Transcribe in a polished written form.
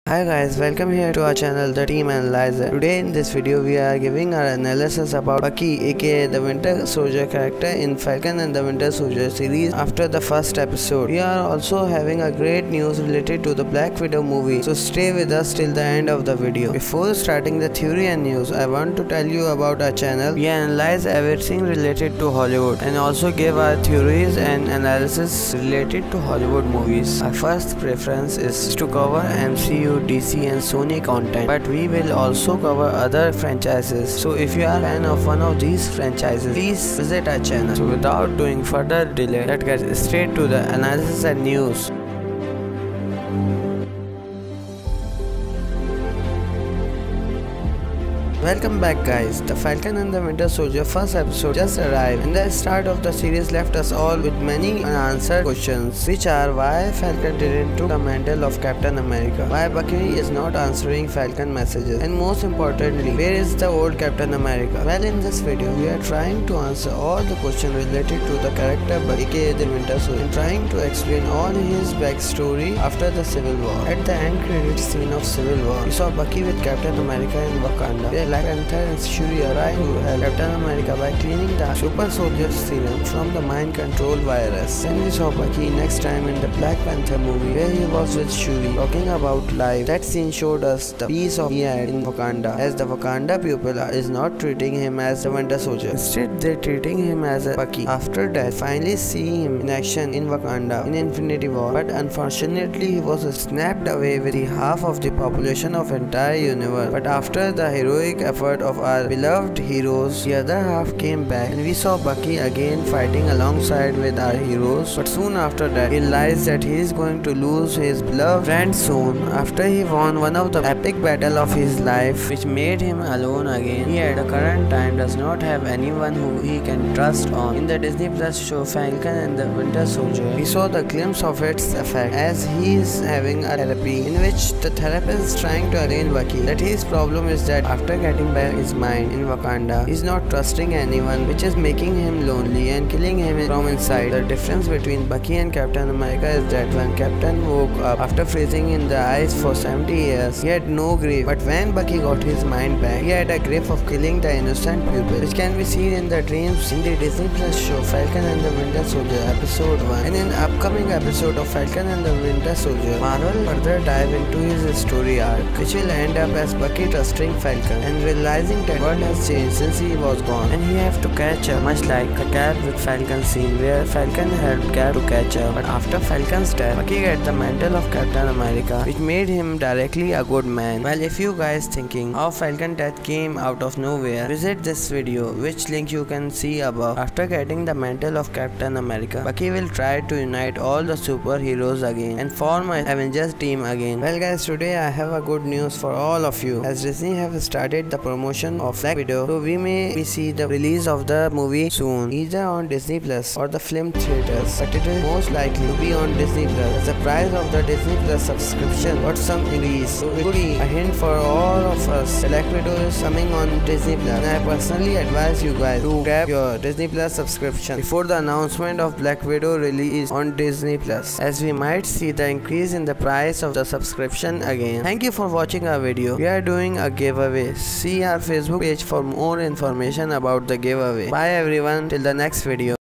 Hi guys, welcome here to our channel The Team Analyzer. Today in this video we are giving our analysis about Bucky aka the Winter Soldier character in Falcon and the Winter Soldier series after the first episode. We are also having a great news related to the Black Widow movie, so stay with us till the end of the video. Before starting the theory and news, I want to tell you about our channel. We analyze everything related to Hollywood and also give our theories and analysis related to Hollywood movies. Our first preference is to cover MCU, DC and Sony content, but we will also cover other franchises. So if you are a fan of one of these franchises, please visit our channel. So without doing further delay, let's get straight to the analysis and news. Welcome back guys. The Falcon and the Winter Soldier first episode just arrived, and the start of the series left us all with many unanswered questions, which are why Falcon didn't took the mantle of Captain America, why Bucky is not answering Falcon messages, and most importantly, where is the old Captain America? Well, in this video we are trying to answer all the questions related to the character Bucky aka the Winter Soldier and trying to explain all his backstory after the Civil War. At the end credit scene of Civil War, we saw Bucky with Captain America in Wakanda. Black Panther and Shuri arrived to help Captain America by cleaning the super soldier serum from the mind control virus. Then we saw Bucky next time in the Black Panther movie where he was with Shuri talking about life. That scene showed us the peace he had in Wakanda, as the Wakanda people is not treating him as the Winter Soldier. Instead, they're treating him as a Bucky. After that, finally seeing him in action in Wakanda in Infinity War, but unfortunately he was snapped away with the half of the population of entire universe. But after the heroic effort of our beloved heroes, the other half came back and we saw Bucky again fighting alongside with our heroes. But soon after that, he realized that he is going to lose his beloved friend soon after he won one of the epic battle of his life, which made him alone again. He at a current time does not have anyone who he can trust on. In the Disney Plus show Falcon and the Winter Soldier, we saw the glimpse of its effect as he is having a therapy in which the therapist is trying to arrange Bucky that his problem is that after getting back his mind in Wakanda, he is not trusting anyone, which is making him lonely and killing him from inside. The difference between Bucky and Captain America is that when Captain woke up after freezing in the ice for 70 years, he had no grave, but when Bucky got his mind back, he had a grave of killing the innocent people, which can be seen in the dreams in the Disney Plus show Falcon and the Winter Soldier episode 1. And in upcoming episode of Falcon and the Winter Soldier, Marvel further dive into his story arc, which will end up as Bucky trusting Falcon and realizing that world has changed since he was gone and he have to catch up, much like the Cap with Falcon scene where Falcon helped Cap to catch up. But after Falcon's death, Bucky got the mantle of Captain America, which made him directly a good man. Well, if you guys thinking how Falcon's death came out of nowhere, visit this video, which link you can see above. After getting the mantle of Captain America, Bucky will try to unite all the superheroes again and form an Avengers team again. Well guys, today I have a good news for all of you, as Disney have started the promotion of Black Widow, so we may see the release of the movie soon, either on Disney Plus or the film theaters, but it is most likely to be on Disney Plus as the price of the Disney Plus subscription got some increase, so it could be a hint for all of us. Black Widow is coming on Disney Plus, and I personally advise you guys to grab your Disney Plus subscription before the announcement of Black Widow release on Disney Plus, as we might see the increase in the price of the subscription again. Thank you for watching our video. We are doing a giveaway. See our Facebook page for more information about the giveaway. Bye everyone, till the next video.